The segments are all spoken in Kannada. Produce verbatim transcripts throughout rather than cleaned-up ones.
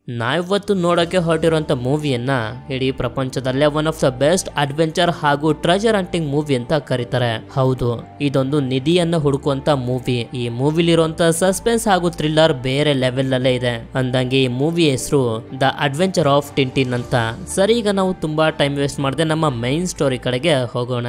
ನಾವಿವತ್ತು ನೋಡೋಕೆ ಹೊರಟಿರುವಂತ ಮೂವಿಯನ್ನ ಇಡೀ ಪ್ರಪಂಚದಲ್ಲೇ one of the best adventure ಹಾಗೂ ಟ್ರೆಜರ್ ಹಂಟಿಂಗ್ ಮೂವಿ ಅಂತ ಕರೀತಾರೆ. ಹೌದು, ಇದೊಂದು ನಿಧಿಯನ್ನ ಹುಡುಕುವಂತ ಮೂವಿ. ಈ ಮೂವಿಲಿರುವಂತ ಸಸ್ಪೆನ್ಸ್ ಹಾಗೂ ಥ್ರಿಲ್ಲರ್ ಬೇರೆ ಲೆವೆಲ್ ಅಲ್ಲೇ ಇದೆ. ಅಂದಂಗೆ ಈ ಮೂವಿ ಹೆಸರು ದ ಅಡ್ವೆಂಚರ್ ಆಫ್ ಟಿಂಟಿನ್ ಅಂತ. ಸರಿ, ಈಗ ನಾವು ತುಂಬಾ ಟೈಮ್ ವೇಸ್ಟ್ ಮಾಡದೆ ನಮ್ಮ ಮೈನ್ ಸ್ಟೋರಿ ಕಡೆಗೆ ಹೋಗೋಣ.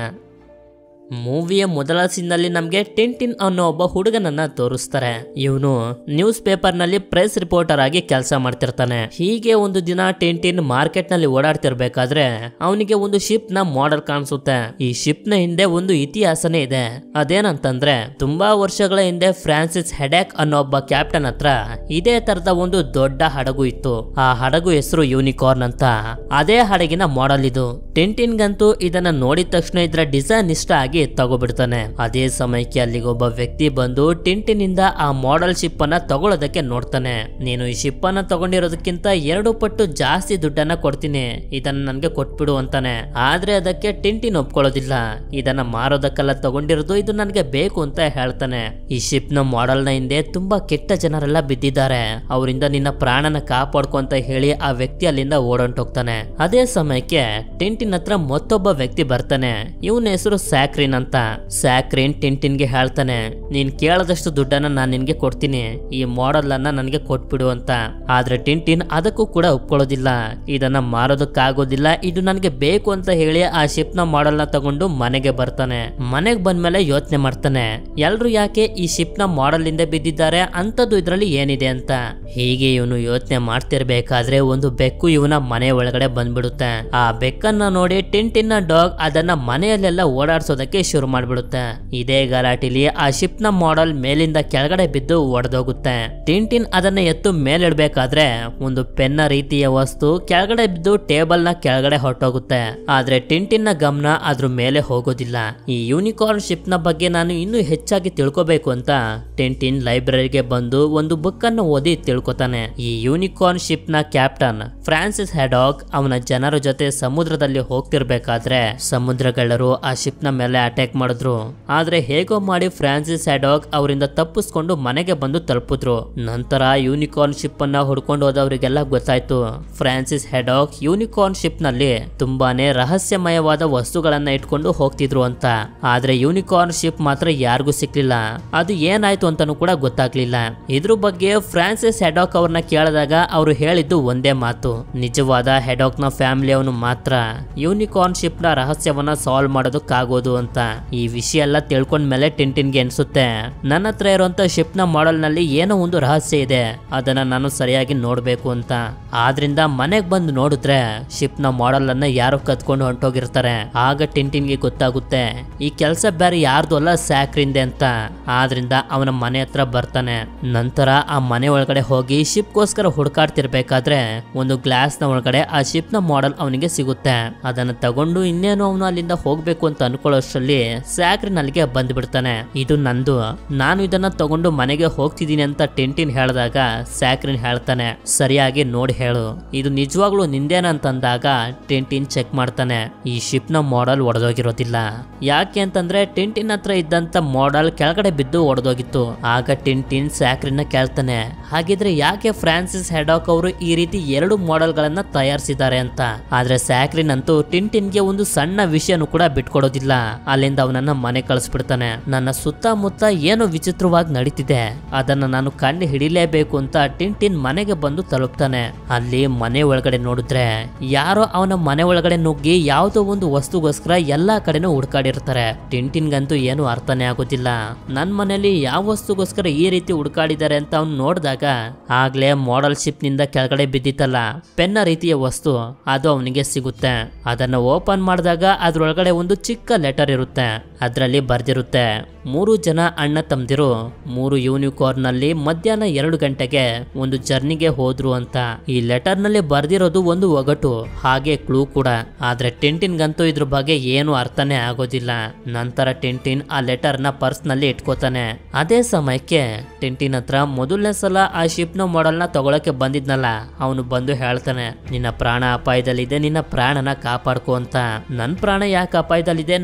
ಮೂವಿಯ ಮೊದಲ ಸೀನ್ನಲ್ಲಿ ನಮಗೆ ಟಿಂಟಿನ್ ಅನ್ನೋ ಒಬ್ಬ ಹುಡುಗನನ್ನ ತೋರಿಸ್ತಾರೆ. ಇವನು ನ್ಯೂಸ್ ಪೇಪರ್ ನಲ್ಲಿ ಪ್ರೆಸ್ ರಿಪೋರ್ಟರ್ ಆಗಿ ಕೆಲಸ ಮಾಡ್ತಿರ್ತಾನೆ. ಹೀಗೆ ಒಂದು ದಿನ ಟಿಂಟಿನ್ ಮಾರ್ಕೆಟ್ ನಲ್ಲಿ ಓಡಾಡ್ತಿರ್ಬೇಕಾದ್ರೆ ಅವನಿಗೆ ಒಂದು ಶಿಪ್ ನ ಮಾಡೆಲ್ ಕಾಣಿಸುತ್ತೆ. ಈ ಶಿಪ್ ನ ಹಿಂದೆ ಒಂದು ಇತಿಹಾಸನೇ ಇದೆ. ಅದೇನಂತಂದ್ರೆ ತುಂಬಾ ವರ್ಷಗಳ ಹಿಂದೆ ಫ್ರಾನ್ಸಿಸ್ ಹೆಡಾಕ್ ಅನ್ನೋ ಒಬ್ಬ ಕ್ಯಾಪ್ಟನ್ ಹತ್ರ ಇದೇ ತರದ ಒಂದು ದೊಡ್ಡ ಹಡಗು ಇತ್ತು. ಆ ಹಡಗು ಹೆಸರು ಯೂನಿಕಾರ್ನ್ ಅಂತ. ಅದೇ ಹಡಗಿನ ಮಾಡೆಲ್ ಇದು. ಟಿಂಟಿನ್ಗಂತೂ ಇದನ್ನ ನೋಡಿದ ತಕ್ಷಣ ಇದರ ಡಿಸೈನ್ ಇಷ್ಟ ಆಗಿ ತಗೋಬಿಡ್ತಾನೆ. ಅದೇ ಸಮಯಕ್ಕೆ ಅಲ್ಲಿಗೆ ಒಬ್ಬ ವ್ಯಕ್ತಿ ಬಂದು ಟಿಂಟಿನ್ ಇಂದ ಆ ಮಾಡೆಲ್ ಶಿಪ್ ಅನ್ನ ತಗೊಳ್ಳೋದಕ್ಕೆ ನೋಡ್ತಾನೆ. ನೀನು ಈ ಶಿಪ್ ಅನ್ನ ತಗೊಂಡಿರೋದಕ್ಕಿಂತ ಎರಡು ಪಟ್ಟು ಜಾಸ್ತಿ ದುಡ್ಡನ್ನ ಕೊಡ್ತೀನಿ, ಇದನ್ನ ನನ್ಗೆ ಕೊಟ್ಬಿಡು ಅಂತಾನೆ. ಆದ್ರೆ ಅದಕ್ಕೆ ಟಿಂಟಿನ್ ಒಪ್ಕೊಳ್ಳೋದಿಲ್ಲ. ಇದನ್ನ ಮಾರೋದಕ್ಕೆಲ್ಲ ತಗೊಂಡಿರೋದು, ಇದು ನನ್ಗೆ ಬೇಕು ಅಂತ ಹೇಳ್ತಾನೆ. ಈ ಶಿಪ್ ನ ಮಾಡೆಲ್ ನ ಹಿಂದೆ ತುಂಬಾ ಕೆಟ್ಟ ಜನರೆಲ್ಲ ಬಿದ್ದಿದ್ದಾರೆ, ಅವರಿಂದ ನಿನ್ನ ಪ್ರಾಣನ ಕಾಪಾಡ್ಕೊ ಅಂತ ಹೇಳಿ ಆ ವ್ಯಕ್ತಿ ಅಲ್ಲಿಂದ ಓಡೊಂಟೋಗ್ತಾನೆ. ಅದೇ ಸಮಯಕ್ಕೆ ಟಿಂಟಿನ್ ಹತ್ರ ಮತ್ತೊಬ್ಬ ವ್ಯಕ್ತಿ ಬರ್ತಾನೆ. ಇವನ ಹೆಸರು ಸ್ಯಾಕ್ರಿನ್ ಅಂತ. ಸ್ಯಾಕ್ರಿನ್ ಟಿಂಟಿನ್ಗೆ ಹೇಳ್ತಾನೆ, ನೀನ್ ಕೇಳದಷ್ಟು ದುಡ್ಡನ್ನ ನಾನ್ ನಿನ್ಗೆ ಕೊಡ್ತೀನಿ, ಈ ಮಾಡೆಲ್ ಅನ್ನ ನನ್ಗೆ ಕೊಟ್ಬಿಡು ಅಂತ. ಆದ್ರೆ ಟಿಂಟಿನ್ ಅದಕ್ಕೂ ಕೂಡ ಒಪ್ಕೊಳ್ಳೋದಿಲ್ಲ. ಇದನ್ನ ಮಾರೋದಕ್ಕಾಗೋದಿಲ್ಲ, ಇದು ನನ್ಗೆ ಬೇಕು ಅಂತ ಹೇಳಿ ಆ ಶಿಪ್ ನ ಮಾಡೆಲ್ ನ ತಗೊಂಡು ಮನೆಗೆ ಬರ್ತಾನೆ. ಮನೆಗೆ ಬಂದ್ಮೇಲೆ ಯೋಚನೆ ಮಾಡ್ತಾನೆ, ಎಲ್ರು ಯಾಕೆ ಈ ಶಿಪ್ ನ ಮಾಡೆಲ್ ಇಂದ ಬಿದ್ದಿದ್ದಾರೆ, ಅಂತದ್ದು ಇದ್ರಲ್ಲಿ ಏನಿದೆ ಅಂತ. ಹೀಗೆ ಇವನು ಯೋಚನೆ ಮಾಡ್ತಿರ್ಬೇಕಾದ್ರೆ ಒಂದು ಬೆಕ್ಕು ಇವನ ಮನೆ ಒಳಗಡೆ ಬಂದ್ಬಿಡುತ್ತೆ. ಆ ಬೆಕ್ಕನ್ನ ನೋಡಿ ಟಿಂಟಿನ್ ನ ಡಾಗ್ ಅದನ್ನ ಮನೆಯಲ್ಲೆಲ್ಲ ಓಡಾಡ್ಸೋದಕ್ಕೆ ಶುರು ಮಾಡ್ಬಿಡುತ್ತೆ. ಇದೇ ಗಲಾಟಿಲಿ ಆ ಶಿಪ್ ನ ಮಾಡೆಲ್ ಮೇಲಿಂದ ಕೆಳಗಡೆ ಬಿದ್ದು ಒಡೆದೋಗುತ್ತೆ. ಟಿಂಟಿನ್ ಅದನ್ನ ಎತ್ತು ಮೇಲಿಡ್ಬೇಕಾದ್ರೆ ಒಂದು ಪೆನ್ನ ರೀತಿಯ ವಸ್ತು ಕೆಳಗಡೆ ಬಿದ್ದು ಟೇಬಲ್ ನ ಕೆಳಗಡೆ ಹೊರಟೋಗುತ್ತೆ. ಆದ್ರೆ ಟಿಂಟಿನ್ ನ ಗಮನ ಅದ್ರ ಮೇಲೆ ಹೋಗೋದಿಲ್ಲ. ಈ ಯೂನಿಕಾರ್ನ್ ಶಿಪ್ ನ ಬಗ್ಗೆ ನಾನು ಇನ್ನೂ ಹೆಚ್ಚಾಗಿ ತಿಳ್ಕೋಬೇಕು ಅಂತ ಟಿಂಟಿನ್ ಲೈಬ್ರರಿಗೆ ಬಂದು ಒಂದು ಬುಕ್ ಅನ್ನು ಓದಿ ತಿಳ್ಕೊತಾನೆ. ಈ ಯೂನಿಕಾರ್ನ್ ಶಿಪ್ ನ ಕ್ಯಾಪ್ಟನ್ ಫ್ರಾನ್ಸಿಸ್ ಹೆಡಾಕ್ ಅವನ ಜನರ ಜೊತೆ ಸಮುದ್ರದಲ್ಲಿ ಹೋಗ್ತಿರ್ಬೇಕಾದ್ರೆ ಸಮುದ್ರಗಳ್ಳರು ಆ ಶಿಪ್ ನ ಮೇಲೆ ಅಟ್ಯಾಕ್ ಮಾಡಿದ್ರು. ಆದ್ರೆ ಹೇಗೋ ಮಾಡಿ ಫ್ರಾನ್ಸಿಸ್ ಹೆಡಾಕ್ ಅವರಿಂದ ತಪ್ಪಿಸ್ಕೊಂಡು ಮನೆಗೆ ಬಂದು ತಲುಪಿದ್ರು. ನಂತರ ಯೂನಿಕಾರ್ನ್ ಶಿಪ್ ಅನ್ನ ಹುಡ್ಕೊಂಡು ಹೋದವರಿಗೆಲ್ಲ ಗೊತ್ತಾಯ್ತು, ಫ್ರಾನ್ಸಿಸ್ ಹೆಡಾಕ್ ಯೂನಿಕಾರ್ನ್ ಶಿಪ್ ನಲ್ಲಿ ತುಂಬಾನೇ ರಹಸ್ಯಮಯವಾದ ವಸ್ತುಗಳನ್ನ ಇಟ್ಕೊಂಡು ಹೋಗ್ತಿದ್ರು ಅಂತ. ಆದ್ರೆ ಯೂನಿಕಾರ್ನ್ ಶಿಪ್ ಮಾತ್ರ ಯಾರಿಗೂ ಸಿಕ್ಲಿಲ್ಲ. ಅದು ಏನಾಯ್ತು ಅಂತಾನೂ ಕೂಡ ಗೊತ್ತಾಗ್ಲಿಲ್ಲ. ಇದ್ರ ಬಗ್ಗೆ ಫ್ರಾನ್ಸಿಸ್ ಹೆಡಾಕ್ ಅವ್ರನ್ನ ಕೇಳಿದಾಗ ಅವರು ಹೇಳಿದ್ದು ಒಂದೇ ಮಾತು, ನಿಜವಾದ ಹೆಡಾಕ್ ನ ಫ್ಯಾಮಿಲಿ ಅವನು ಮಾತ್ರ ಯೂನಿಕಾರ್ನ್ ಶಿಪ್ ನ ರಹಸ್ಯವನ್ನ ಸಾಲ್ವ್ ಮಾಡೋದಕ್ಕಾಗೋದು ಅಂತ. ಈ ವಿಷಯ ಎಲ್ಲ ತಿಳ್ಕೊಂಡ್ಮೇಲೆ ಟಿಂಟಿನ್ಗೆ ಅನ್ಸುತ್ತೆ, ನನ್ನ ಹತ್ರ ಇರುವಂತ ಶಿಪ್ ನ ಮಾಡೆಲ್ ನಲ್ಲಿ ಏನೋ ಒಂದು ರಹಸ್ಯ ಇದೆ, ಅದನ್ನ ನಾನು ಸರಿಯಾಗಿ ನೋಡ್ಬೇಕು ಅಂತ. ಆದ್ರಿಂದ ಮನೆಗ್ ಬಂದು ನೋಡಿದ್ರೆ ಶಿಪ್ ನ ಮಾಡೆಲ್ ಅನ್ನ ಯಾರೋ ಕತ್ಕೊಂಡು ಹೊಂಟೋಗಿರ್ತಾರೆ. ಆಗ ಟಿಂಟಿನ್ಗೆ ಗೊತ್ತಾಗುತ್ತೆ ಈ ಕೆಲಸ ಬೇರೆ ಯಾರ್ದು ಅಲ್ಲ, ಸ್ಯಾಕ್ರಿಂದೆ ಅಂತ. ಆದ್ರಿಂದ ಅವನ ಮನೆ ಹತ್ರ ಬರ್ತಾನೆ. ನಂತರ ಆ ಮನೆ ಒಳಗಡೆ ಹೋಗಿ ಶಿಪ್ ಗೋಸ್ಕರ ಹುಡುಕಾಡ್ತಿರ್ಬೇಕಾದ್ರೆ ಒಂದು ಗ್ಲಾಸ್ ನ ಒಳಗಡೆ ಆ ಶಿಪ್ ನ ಮಾಡೆಲ್ ಅವನಿಗೆ ಸಿಗುತ್ತೆ. ಅದನ್ನ ತಗೊಂಡು ಇನ್ನೇನು ಅವನು ಅಲ್ಲಿಂದ ಹೋಗ್ಬೇಕು ಅಂತ ಅನ್ಕೊಳ್ಳೋಷ್ಟ್ರಲ್ಲಿ ಸ್ಯಾಕ್ರಿನ್ ಅಲ್ಲಿಗೆ ಬಂದ್ಬಿಡ್ತಾನೆ. ಇದು ನಂದು, ನಾನು ಇದನ್ನ ತಗೊಂಡು ಮನೆಗೆ ಹೋಗ್ತಿದ್ದೀನಿ ಅಂತ ಟಿಂಟಿನ್ ಹೇಳಿದಾಗ ಸ್ಯಾಕ್ರಿನ್ ಹೇಳ್ತಾನೆ, ಸರಿಯಾಗಿ ನೋಡಿ ಹೇಳು, ಇದು ನಿಜವಾಗ್ಲೂ ನಿಂದೇನಂತಂದಾಗ ಟಿಂಟಿನ್ ಚೆಕ್ ಮಾಡ್ತಾನೆ. ಈ ಶಿಪ್ ನ ಮಾಡೆಲ್ ಒಡೆದೋಗಿರೋದಿಲ್ಲ. ಯಾಕೆ ಅಂತಂದ್ರೆ ಟಿಂಟಿನ್ ಹತ್ರ ಇದ್ದಂತ ಮಾಡೆಲ್ ಕೆಳಗಡೆ ಬಿದ್ದು ಒಡೆದೋಗಿತ್ತು. ಆಗ ಟಿಂಟಿನ್ ಸ್ಯಾಕ್ರಿನ್ ಕೇಳ್ತಾನೆ, ಹಾಗಿದ್ರೆ ಯಾಕೆ ಫ್ರಾನ್ಸಿಸ್ ಹೆಡಾಕ್ ಅವರು ಈ ರೀತಿ ಎರಡು ಮಾಡೆಲ್ ಗಳನ್ನ ತಯಾರಿಸಿದ್ದಾರೆ ಅಂತ. ಆದ್ರೆ ಸ್ಯಾಕ್ರಿನ್ ಅಂತೂ ಟಿಂಟಿನ್ಗೆ ಒಂದು ಸಣ್ಣ ವಿಷಯನೂ ಕೂಡ ಬಿಟ್ಕೊಡೋದಿಲ್ಲ. ಅಲ್ಲಿಂದ ಅವನನ್ನ ಮನೆ ಕಳಿಸ್ಬಿಡ್ತಾನೆ. ನನ್ನ ಸುತ್ತಮುತ್ತ ಏನೋ ವಿಚಿತ್ರವಾಗಿ ನಡೀತಿದೆ, ಅದನ್ನ ನಾನು ಕಂಡು ಹಿಡಿಲೇಬೇಕು ಅಂತ ಟಿಂಟಿನ್ ಮನೆಗೆ ಬಂದು ತಲುಪ್ತಾನೆ. ಅಲ್ಲಿ ಮನೆ ಒಳಗಡೆ ನೋಡಿದ್ರೆ ಯಾರೋ ಅವನ ಮನೆ ಒಳಗಡೆ ನುಗ್ಗಿ ಯಾವುದೋ ಒಂದು ವಸ್ತುಗೋಸ್ಕರ ಎಲ್ಲಾ ಕಡೆನೂ ಹುಡ್ಕಾಡಿರ್ತಾರೆ. ಟಿಂಟಿನ್ಗಂತೂ ಏನು ಅರ್ಥನೇ ಆಗೋದಿಲ್ಲ. ನನ್ ಮನೆಯಲ್ಲಿ ಯಾವ ವಸ್ತುಗೋಸ್ಕರ ಈ ರೀತಿ ಹುಡ್ಕಾಡಿದ್ದಾರೆ ಅಂತ ಅವ್ನು ನೋಡಿದಾಗ ಆಗ್ಲೇ ಮಾಡೆಲ್ ಶಿಪ್ ನಿಂದ ಕೆಳಗಡೆ ಬಿದ್ದಿತ್ತಲ್ಲ ಪೆನ್ನ ರೀತಿಯ ವಸ್ತು, ಅದು ಅವನಿಗೆ ಸಿಗುತ್ತೆ. ಅದನ್ನ ಓಪನ್ ಮಾಡಿದಾಗ ಅದ್ರೊಳಗಡೆ ಒಂದು ಚಿಕ್ಕ ಲೆಟರ್ ಇರುತ್ತೆ. ಅದರಲ್ಲಿ ಬರ್ದಿರುತ್ತೆ, ಮೂರು ಜನ ಅಣ್ಣ ತಮ್ದಿರು ಮೂರು ಯೂನಿಕಾರ್ನ್ ನಲ್ಲಿ ಮಧ್ಯಾಹ್ನ ಎರಡು ಗಂಟೆಗೆ ಒಂದು ಜರ್ನಿಗೆ ಹೋದ್ರು ಅಂತ. ಈ ಲೆಟರ್ ನಲ್ಲಿ ಬರ್ದಿರೋದು ಒಂದು ಒಗಟು, ಹಾಗೆ ಕ್ಲೂ ಕೂಡ. ಆದ್ರೆ ಟಿಂಟಿನ್ಗಂತೂ ಇದ್ರ ಬಗ್ಗೆ ಏನು ಅರ್ಥನೇ ಆಗೋದಿಲ್ಲ. ನಂತರ ಟಿಂಟಿನ್ ಆ ಲೆಟರ್ ನ ಪರ್ಸ್ ನಲ್ಲಿ ಇಟ್ಕೋತಾನೆ. ಅದೇ ಸಮಯಕ್ಕೆ ಟಿಂಟಿನ್ ಹತ್ರ ಮೊದಲನೇ ಸಲ ಆ ಶಿಪ್ ನ ಮಾಡೆಲ್ ನ ತಗೊಳಕ್ಕೆ ಬಂದಿದ್ನಲ್ಲ ಅವನು ಬಂದು ಹೇಳ್ತಾನೆ, ನಿನ್ನ ಪ್ರಾಣ ಅಪಾಯದಲ್ಲಿದೆ, ನಿನ್ನ ಪ್ರಾಣನ ಕಾಪಾಡ್ಕೋ ಅಂತ. ನನ್ ಪ್ರಾಣ ಯಾಕೆ ಅಪಾಯದಲ್ಲಿದೆ, ನನಗೆ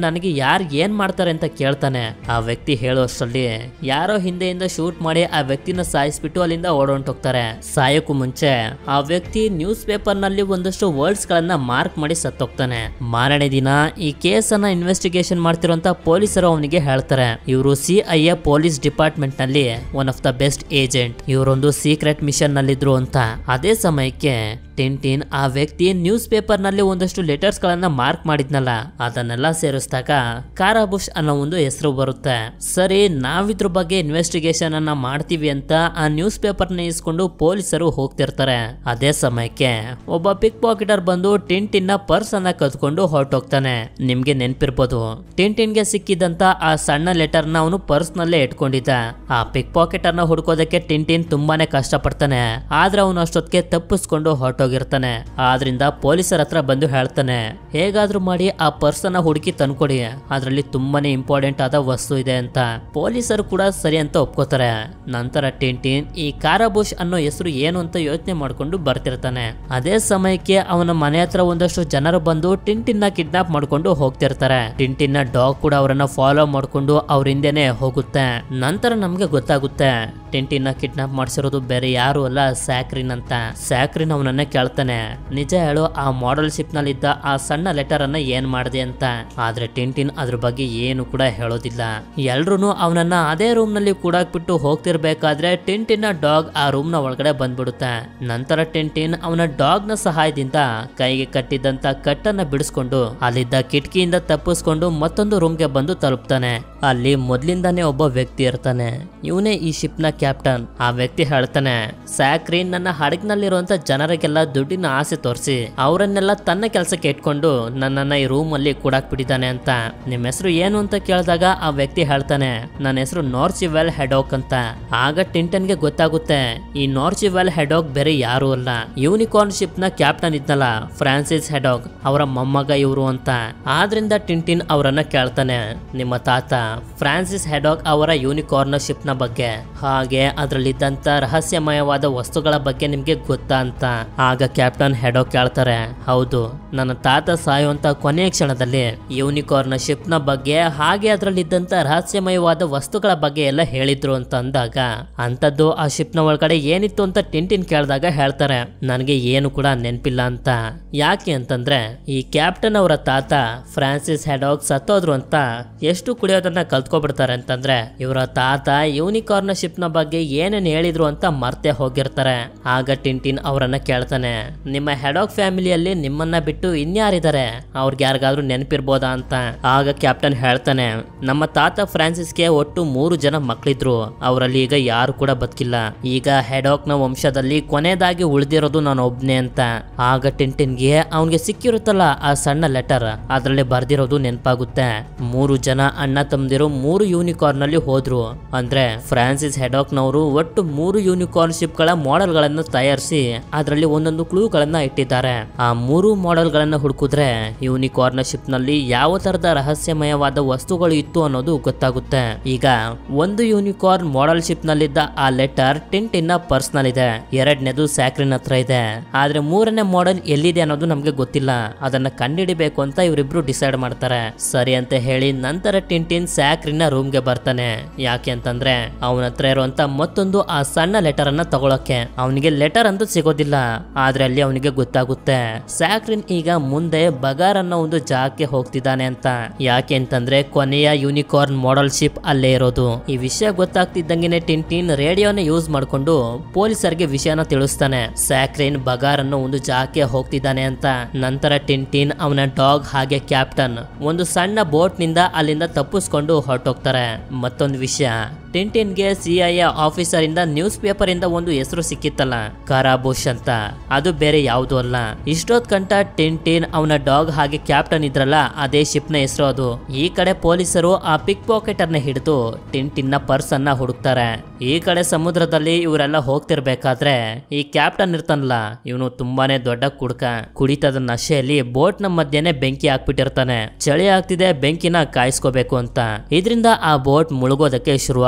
ಯಾರು ಏನ್ ಮಾಡ್ತಾರೆ ಅಂತ ಕೇಳ್ತಾನೆ. ಆ ವ್ಯಕ್ತಿ ಹೇಳೋಷ್ಟರಲ್ಲಿ ಯಾರೋ ಹಿಂದೆಯಿಂದ ಶೂಟ್ ಮಾಡಿ ಆ ವ್ಯಕ್ತಿನ ಸಾಯಿಸ್ಬಿಟ್ಟು ಅಲ್ಲಿಂದ ಓಡೊಂಟೋಗ್ತಾರೆ. ಸಾಯಕ್ಕೂ ಮುಂಚೆ ಆ ವ್ಯಕ್ತಿ ನ್ಯೂಸ್ ಪೇಪರ್ ನಲ್ಲಿ ಒಂದಷ್ಟು ವರ್ಡ್ಸ್ ಗಳನ್ನ ಮಾರ್ಕ್ ಮಾಡಿ ಸತ್ತೋಗ್ತಾನೆ. ಮಾರನೇ ದಿನ ಈ ಕೇಸ್ ಅನ್ನ ಇನ್ವೆಸ್ಟಿಗೇಷನ್ ಮಾಡ್ತಿರುವಂತ ಪೊಲೀಸರು ಅವನಿಗೆ ಹೇಳ್ತಾರೆ, ಇವರು C I A police department ನಲ್ಲಿ one of the best agent, ಇವರೊಂದು ಸೀಕ್ರೆಟ್ ಮಿಷನ್ ನಲ್ಲಿದ್ರು ಅಂತ. ಅದೇ ಸಮಯಕ್ಕೆ ಟಿಂಟಿನ್ ಆ ವ್ಯಕ್ತಿ ನ್ಯೂಸ್ ಪೇಪರ್ ನಲ್ಲಿ ಒಂದಷ್ಟು ಲೆಟರ್ಸ್ ಗಳನ್ನ ಮಾರ್ಕ್ ಮಾಡಿದ್ನಲ್ಲ, ಅದನ್ನೆಲ್ಲ ಸೇರಿಸಿದಾಗ ಕಾರಾಬುಷ್ ಅನ್ನೋ ಒಂದು ಹೆಸರು ಬರುತ್ತೆ. ಸರಿ, ನಾವಿದ್ರ ಬಗ್ಗೆ ಇನ್ವೆಸ್ಟಿಗೇಷನ್ ಅನ್ನ ಮಾಡ್ತೀವಿ ಅಂತ ಆ ನ್ಯೂಸ್ ಪೇಪರ್ ನ ಇಸ್ಕೊಂಡು ಪೊಲೀಸರು ಹೋಗ್ತಿರ್ತಾರೆ. ಅದೇ ಸಮಯಕ್ಕೆ ಒಬ್ಬ ಪಿಕ್ ಪಾಕೆಟರ್ ಬಂದು ಟಿಂಟಿನ್ ನ ಪರ್ಸ್ ಅನ್ನ ಕದ್ಕೊಂಡು ಹೊರಟೋಗ್ತಾನೆ. ನಿಮ್ಗೆ ನೆನ್ಪಿರ್ಬೋದು, ಟಿಂಟಿನ್ ಗೆ ಸಿಕ್ಕಿದಂತ ಆ ಸಣ್ಣ ಲೆಟರ್ ನ ಅವನು ಪರ್ಸ್ ನಲ್ಲೇ ಇಟ್ಕೊಂಡಿದ್ದ. ಆ ಪಿಕ್ ಪಾಕೆಟರ್ ನ ಹುಡ್ಕೋದಕ್ಕೆ ಟಿಂಟಿನ್ ತುಂಬಾನೇ ಕಷ್ಟ ಪಡ್ತಾನೆ. ಆದ್ರೆ ಅವನು ಅಷ್ಟೊತ್ತಿಗೆ ತಪ್ಪಿಸ್ಕೊಂಡು ಹೊರಟೋಗಿರ್ತಾನೆ. ಆದ್ರಿಂದ ಪೊಲೀಸರ ಹತ್ರ ಬಂದು ಹೇಳ್ತಾನೆ, ಹೇಗಾದ್ರೂ ಮಾಡಿ ಆ ಪರ್ಸ್ ಅನ್ನ ಹುಡುಕಿ ತಂದ್ಕೊಡಿ, ಅದ್ರಲ್ಲಿ ತುಂಬಾನೇ ಇಂಪಾರ್ಟೆಂಟ್ ಆದ ವಸ್ತು ಇದೆ ಅಂತ. ಪೊಲೀಸರು ಕೂಡ ಸರಿ ಅಂತ ಒಪ್ಕೋತಾರೆ. ನಂತರ ಟಿಂಟಿನ್ ಈ ಕಾರಾಬುಷ್ ಅನ್ನೋ ಹೆಸರು ಏನು ಅಂತ ಯೋಚನೆ ಮಾಡ್ಕೊಂಡು ಬರ್ತಿರ್ತಾನೆ. ಅದೇ ಸಮಯಕ್ಕೆ ಅವನ ಮನೆ ಹತ್ರ ಒಂದಷ್ಟು ಜನರು ಬಂದು ಟಿಂಟಿನ್ ನ ಕಿಡ್ನಾಪ್ ಮಾಡ್ಕೊಂಡು ಹೋಗ್ತಿರ್ತಾರೆ. ಟಿಂಟಿನ್ ನ ಡಾಗ್ ಕೂಡ ಅವರನ್ನ ಫಾಲೋ ಮಾಡ್ಕೊಂಡು ಅವ್ರ ಹಿಂದೆನೆ ಹೋಗುತ್ತೆ. ನಂತರ ನಮ್ಗೆ ಗೊತ್ತಾಗುತ್ತೆ ಟಿಂಟಿನ್ ನ ಕಿಡ್ನಾಪ್ ಮಾಡಿಸಿರೋದು ಬೇರೆ ಯಾರು ಅಲ್ಲ, ಸ್ಯಾಕ್ರಿನ್ ಅಂತ. ಸ್ಯಾಕ್ರಿನ್ ಅವನನ್ನ ಕೇಳ್ತಾನೆ, ನಿಜ ಹೇಳು, ಆ ಮಾಡೆಲ್ ಶಿಪ್ ನಲ್ಲಿದ್ದ ಆ ಸಣ್ಣ ಲೆಟರ್ ಅನ್ನ ಏನ್ ಮಾಡಿದೆ ಅಂತ. ಆದ್ರೆ ಟಿಂಟಿನ್ ಅದ್ರ ಬಗ್ಗೆ ಏನು ಕೂಡ ಹೇಳೋದಿಲ್ಲ. ಎಲ್ರು ಅವನನ್ನ ಅದೇ ರೂಮ್ ನಲ್ಲಿ ಕೂಡಾಕ್ಬಿಟ್ಟು ಹೋಗ್ತಿರ್ಬೇಕಾದ್ರೆ ಟಿಂಟಿನ್ ನ ಡಾಗ್ ಆ ರೂಮ್ ನ ಒಳಗಡೆ ಬಂದ್ಬಿಡುತ್ತೆ. ನಂತರ ಟಿಂಟಿನ್ ಅವನ ಡಾಗ್ ನ ಸಹಾಯದಿಂದ ಕೈಗೆ ಕಟ್ಟಿದ್ದಂತ ಕಟ್ಟನ್ನ ಬಿಡಿಸ್ಕೊಂಡು ಅಲ್ಲಿದ್ದ ಕಿಟಕಿಯಿಂದ ತಪ್ಪಿಸ್ಕೊಂಡು ಮತ್ತೊಂದು ರೂಮ್ಗೆ ಬಂದು ತಲುಪ್ತಾನೆ. ಅಲ್ಲಿ ಮೊದ್ಲಿಂದಾನೇ ಒಬ್ಬ ವ್ಯಕ್ತಿ ಇರ್ತಾನೆ, ಇವನೇ ಈ ಶಿಪ್ ನ ಕ್ಯಾಪ್ಟನ್. ಆ ವ್ಯಕ್ತಿ ಹೇಳ್ತಾನೆ, ಸ್ಯಾಕ್ರಿನ್ ನನ್ನ ಹಡಗ್ನಲ್ಲಿರುವಂತ ಜನರಿಗೆಲ್ಲ ದುಡ್ಡಿನ ಆಸೆ ತೋರಿಸಿ ಅವರನ್ನೆಲ್ಲ ತನ್ನ ಕೆಲಸಕ್ಕೆ ಇಟ್ಕೊಂಡು ನನ್ನನ್ನ ಈ ರೂಮ್ ಅಲ್ಲಿ ಕೂಡಾಕ್ಬಿಟ್ಟಿದ್ದಾನೆ ಅಂತ. ನಿಮ್ ಹೆಸರು ಏನು ಅಂತ ಕೇಳಿದಾಗ ಆ ವ್ಯಕ್ತಿ ಹೇಳ್ತಾನೆ, ನನ್ನ ಹೆಸರು ನಾರ್ಚಿವೆಲ್ ಹೆಡಾಕ್ ಅಂತ. ಆಗ ಟಿಂಟನ್ ಗೆ ಗೊತ್ತಾಗುತ್ತೆ, ಈ ನಾರ್ಚಿವೆಲ್ ಹೆಡಾಕ್ ಬೇರೆ ಯಾರು ಅಲ್ಲ, ಯೂನಿಕಾರ್ನ್ ಶಿಪ್ ನ ಕ್ಯಾಪ್ಟನ್ ಇದ್ನಲ್ಲ ಫ್ರಾನ್ಸಿಸ್ ಹೆಡಾಕ್, ಅವರ ಮೊಮ್ಮಗ ಇವರು ಅಂತ. ಆದ್ರಿಂದ ಟಿಂಟಿನ್ ಅವರನ್ನ ಕೇಳ್ತಾನೆ, ನಿಮ್ಮ ತಾತ ಫ್ರಾನ್ಸಿಸ್ ಹೆಡಾಕ್ ಅವರ ಯೂನಿಕಾರ್ನ್ ಶಿಪ್ ನ ಬಗ್ಗೆ ಹಾಗೆ ಅದರಲ್ಲಿದ್ದಂತ ರಹಸ್ಯಮಯವಾದ ವಸ್ತುಗಳ ಬಗ್ಗೆ ನಿಮ್ಗೆ ಗೊತ್ತಾ ಅಂತ. ಆಗ ಕ್ಯಾಪ್ಟನ್ ಹೆಡಾಕ್ ಕೇಳ್ತಾರೆ, ಹೌದು, ನನ್ನ ತಾತ ಸಾಯುವಂತ ಕೊನೆಯ ಕ್ಷಣದಲ್ಲಿ ಯೂನಿಕಾರ್ನ್ ಶಿಪ್ ನ ಬಗ್ಗೆ ಹಾಗೆ ಅದರಲ್ಲಿದ್ದಂತ ರಹಸ್ಯಮಯವಾದ ವಸ್ತುಗಳ ಬಗ್ಗೆ ಎಲ್ಲ ಹೇಳಿದ್ರು ಅಂತ ಅಂದಾಗ, ಅಂತದ್ದು ಆ ಶಿಪ್ ನ ಒಳಗಡೆ ಏನಿತ್ತು ಅಂತ ಟಿಂಟಿನ್ ಕೇಳಿದಾಗ ಹೇಳ್ತಾರೆ, ನನಗೆ ಏನು ಕೂಡ ನೆನಪಿಲ್ಲ ಅಂತ. ಯಾಕೆ ಅಂತಂದ್ರೆ ಈ ಕ್ಯಾಪ್ಟನ್ ಅವರ ತಾತ ಫ್ರಾನ್ಸಿಸ್ ಹೆಡಾಕ್ ಸತ್ತೋದ್ರು ಅಂತ ಎಷ್ಟು ಕುಡಿಯೋದನ್ನ ಕಲ್ತ್ಕೊಬಿಡ್ತಾರೆ ಅಂತಂದ್ರೆ ಇವರ ತಾತ ಯೂನಿಕಾರ್ನ್ ಶಿಪ್ ನ ಬಗ್ಗೆ ಏನೇನ್ ಹೇಳಿದ್ರು ಅಂತ ಮರ್ತೆ ಹೋಗಿರ್ತಾರೆ. ಆಗ ಟಿಂಟಿನ್ ಅವರನ್ನ ಕೇಳ್ತಾನೆ, ನಿಮ್ಮ ಹೆಡಾಕ್ ಫ್ಯಾಮಿಲಿಯಲ್ಲಿ ನಿಮ್ಮನ್ನ ಬಿಟ್ಟು ಇನ್ಯಾರಿದ್ದಾರೆ, ಅವ್ರಿಗೆ ಯಾರಿಗಾದ್ರೂ ನೆನಪಿರ್ಬೋದಾ ಅಂತ. ಆಗ ಕ್ಯಾಪ್ಟನ್ ಹೇಳ್ತಾನೆ, ನಮ್ಮ ತಾತ ಫ್ರಾನ್ಸಿಸ್ಗೆ ಒಟ್ಟು ಮೂರು ಜನ ಮಕ್ಕಳಿದ್ರು, ಅವರಲ್ಲಿ ಈಗ ಯಾರು ಕೂಡ ಬದುಕಿಲ್ಲ. ಈಗ ಹೆಡಾಕ್ ನ ವಂಶದಲ್ಲಿ ಕೊನೆಯದಾಗಿ ಉಳಿದಿರೋದು ನಾನು ಒಬ್ನೇ ಅಂತ. ಆಗ ಟಿಂಟಿನ್ಗೆ ಅವನ್ಗೆ ಸಿಕ್ಕಿರುತ್ತಲ್ಲ ಆ ಸಣ್ಣ ಲೆಟರ್, ಅದ್ರಲ್ಲಿ ಬರ್ದಿರೋದು ನೆನಪಾಗುತ್ತೆ. ಮೂರು ಜನ ಅಣ್ಣ ತಮ್ಮದಿರು ಮೂರು ಯೂನಿಕಾರ್ನ್ ನಲ್ಲಿ ಹೋದ್ರು. ಅಂದ್ರೆ ಫ್ರಾನ್ಸಿಸ್ ಹೆಡಾಕ್ ನವರು ಒಟ್ಟು ಮೂರು ಯೂನಿಕಾರ್ನ್ ಶಿಪ್ ಗಳ ಮಾಡೆಲ್ ಗಳನ್ನ ತಯಾರಿಸಿ ಅದರಲ್ಲಿ ಒಂದೊಂದು ಕ್ಲೂ ಗಳನ್ನ ಇಟ್ಟಿದ್ದಾರೆ. ಆ ಮೂರು ಮಾಡೆಲ್ ಗಳನ್ನ ಹುಡುಕಿದ್ರೆ ಯೂನಿಕಾರ್ನ್ ಶಿಪ್ ನಲ್ಲಿ ಯಾವ ತರದ ರಹಸ್ಯಮಯವಾದ ವಸ್ತುಗಳು ಇತ್ತು ಅನ್ನೋದು ಗೊತ್ತಾಗುತ್ತೆ. ಈಗ ಒಂದು ಯೂನಿಕಾರ್ನ್ ಮಾಡೆಲ್ ಶಿಪ್ ನಲ್ಲಿದ್ದ ಆ ಲೆಟರ್ ಟಿಂಟಿನ್ ನ ಪರ್ಸ್ ನಲ್ಲಿದೆ, ಎರಡನೇದು ಸ್ಯಾಕ್ರಿನ್ ಹತ್ರ ಇದೆ. ಆದ್ರೆ ಮೂರನೇ ಮಾಡೆಲ್ ಎಲ್ಲಿದೆ ಅನ್ನೋದು ನಮ್ಗೆ ಗೊತ್ತಿಲ್ಲ, ಅದನ್ನ ಕಂಡುಹಿಡಿಬೇಕು ಅಂತ ಇವರಿಬ್ರು ಡಿಸೈಡ್ ಮಾಡ್ತಾರೆ. ಸರಿ ಅಂತ ಹೇಳಿ ನಂತರ ಟಿಂಟಿನ್ ಸ್ಯಾಕ್ರಿನ್ ರೂಮ್ ಗೆ ಬರ್ತಾನೆ. ಯಾಕೆ ಅಂತಂದ್ರೆ ಅವನ ಹತ್ರ ಇರುವಂತ ಮತ್ತೊಂದು ಆ ಸಣ್ಣ ಲೆಟರ್ ಅನ್ನ ತಗೊಳಕ್ಕೆ. ಅವನಿಗೆ ಲೆಟರ್ ಅಂತ ಸಿಗೋದಿಲ್ಲ, ಆದ್ರೆ ಅಲ್ಲಿ ಅವನಿಗೆ ಗೊತ್ತಾಗುತ್ತೆ ಸ್ಯಾಕ್ರಿನ್ ಈಗ ಮುಂದೆ ಬಗಾರ್ ಅನ್ನೋ ಒಂದು ಜಾಗಕ್ಕೆ ಹೋಗ್ತಿದ್ದಾನೆ ಅಂತ. ಯಾಕೆ ಅಂತಂದ್ರೆ ಕೊನೆಯ ಯೂನಿಕಾರ್ನ್ ಮಾಡೆಲ್ ಶಿಪ್ ಅಲ್ಲೇ ಇರೋದು. ಈ ವಿಷಯ ಗೊತ್ತಾಗ್ತಿದ್ದಂಗೆನೆ ಟಿಂಟಿನ್ ರೇಡಿಯೋನ ಯೂಸ್ ಮಾಡ್ಕೊಂಡು ಪೊಲೀಸರಿಗೆ ವಿಷಯನ ತಿಳಿಸ್ತಾನೆ, ಸ್ಯಾಕ್ರಿನ್ ಬಗಾರ್ ಅನ್ನೋ ಒಂದು ಜಾಗಕ್ಕೆ ಹೋಗ್ತಿದ್ದಾನೆ ಅಂತ. ನಂತರ ಟಿಂಟಿನ್ ಅವನ ಡಾಗ್ ಹಾಗೆ ಕ್ಯಾಪ್ಟನ್ ಒಂದು ಸಣ್ಣ ಬೋಟ್ ನಿಂದ ಅಲ್ಲಿಂದ ತಪ್ಪಿಸ್ಕೊಂಡು ಹೊರಟೋಗ್ತಾರೆ. ಮತ್ತೊಂದು ವಿಷಯ, ಟಿಂಟಿನ್ಗೆ ಸಿ ಐ ಎ ಆಫೀಸರ್ ಇಂದ ನ್ಯೂಸ್ ಪೇಪರ್ ಇಂದ ಒಂದು ಹೆಸರು ಸಿಕ್ಕಿತ್ತಲ್ಲ, ಕಾರಾಬುಷ್ ಅಂತ, ಅದು ಬೇರೆ ಯಾವುದು ಅಲ್ಲ. ಇಷ್ಟೊತ್ ಕಂಟ ಟಿಂಟಿನ್ ಅವನ ಡಾಗ್ ಹಾಗೆ ಕ್ಯಾಪ್ಟನ್ ಇದ್ರಲ್ಲ ಅದೇ ಶಿಪ್ ನ ಹೆಸರು ಅದು. ಈ ಕಡೆ ಪೊಲೀಸರು ಆ ಪಿಕ್ ಪಾಕೆಟರ್ ನ ಹಿಡಿದು ಟಿಂಟಿನ್ ನ ಪರ್ಸ್ ಅನ್ನ ಹುಡುಕ್ತಾರೆ. ಈ ಕಡೆ ಸಮುದ್ರದಲ್ಲಿ ಇವರೆಲ್ಲ ಹೋಗ್ತಿರ್ಬೇಕಾದ್ರೆ ಈ ಕ್ಯಾಪ್ಟನ್ ಇರ್ತಾನಲ್ಲ, ಇವನು ತುಂಬಾನೇ ದೊಡ್ಡ ಕುಡ್ಕ. ಕುಡಿತದ ನಶೆಯಲ್ಲಿ ಬೋಟ್ ನ ಮಧ್ಯೆನೆ ಬೆಂಕಿ ಹಾಕ್ಬಿಟ್ಟಿರ್ತಾನೆ. ಚಳಿ ಆಗ್ತಿದೆ, ಬೆಂಕಿನ ಕಾಯಿಸ್ಕೋಬೇಕು ಅಂತ. ಇದರಿಂದ ಆ ಬೋಟ್ ಮುಳುಗೋದಕ್ಕೆ ಶುರು